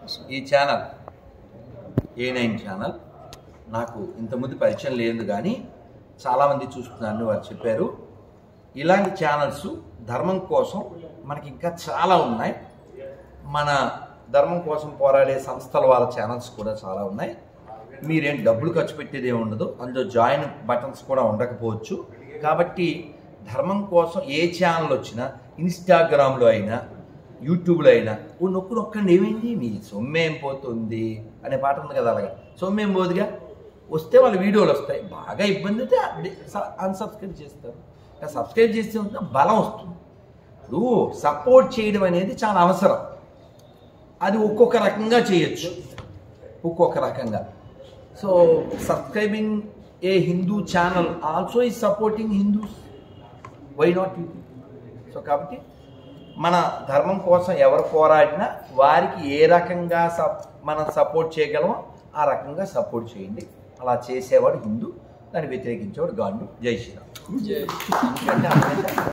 ఈ channel A9 channel నాకు ఇంతకుముందు పరిచయం లేదు కానీ చాలామంది చూస్తున్నారని వారు చెప్పారు. ఇలాంటి ఛానల్స్ ధర్మం కోసం మనకి ఇంకా చాలా ఉన్నాయి. మన ధర్మం కోసం పోరాడే సంస్థల వాళ్ళ ఛానల్స్ కూడా చాలా ఉన్నాయి. మీరేం డబ్బులు ఖర్చు పెట్టేది ఏమి ఉండదు, అందులో జాయిన్ బటన్స్ కూడా ఉండకపోవచ్చు. కాబట్టి ధర్మం కోసం ఏ ఛానల్ వచ్చినా, ఇన్స్టాగ్రామ్లో అయినా యూట్యూబ్లో అయినా నొక్కండి, ఏమైంది మీ సొమ్మేం పోతుంది అనే పాట ఉంది కదా, అలాగా సొమ్మేం పోదుగా, వస్తే వాళ్ళ వీడియోలు వస్తాయి. బాగా ఇబ్బంది అయితే అన్సబ్స్క్రైబ్ చేస్తారు. సబ్స్క్రైబ్ చేస్తే ఉంటే బలం వస్తుంది. ఇప్పుడు సపోర్ట్ చేయడం అనేది చాలా అవసరం. అది ఒక్కొక్క రకంగా చేయొచ్చు, ఒక్కొక్క రకంగా. So subscribing a Hindu channel also is supporting Hindus, why not you? So కాబట్టి మన ధర్మం కోసం ఎవరు పోరాడినా వారికి ఏ రకంగా మనం సపోర్ట్ చేయగలమో ఆ రకంగా సపోర్ట్ చేయండి. అలా చేసేవాడు హిందూ, దాన్ని వ్యతిరేకించేవాడు గాండు. జై శ్రీరామ్.